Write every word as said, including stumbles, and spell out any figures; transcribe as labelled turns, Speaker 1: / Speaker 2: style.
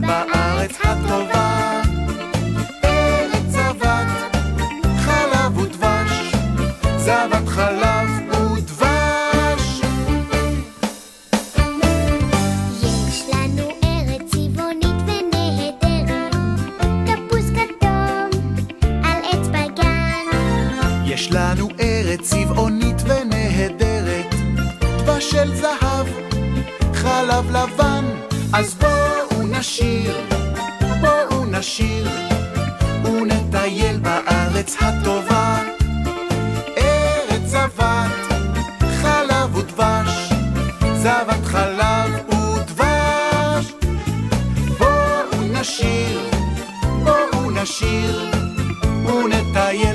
Speaker 1: בארץ הטובה. ארץ זבת חלב ודבש, זבת חלב ודבש.
Speaker 2: יש לנו ארץ צבעונית ונהדרת, תפוז כתום על עץ בגן.
Speaker 1: יש לנו ארץ צבעונית ונהדרת, דבש של זהב, חלב לבן. אז בואו נשיר, בואו נשיר, ונטייל בארץ הטובה. ארץ זבת חלב ודבש, זבת חלב ודבש. בואו נשיר, בואו נשיר, ונטייל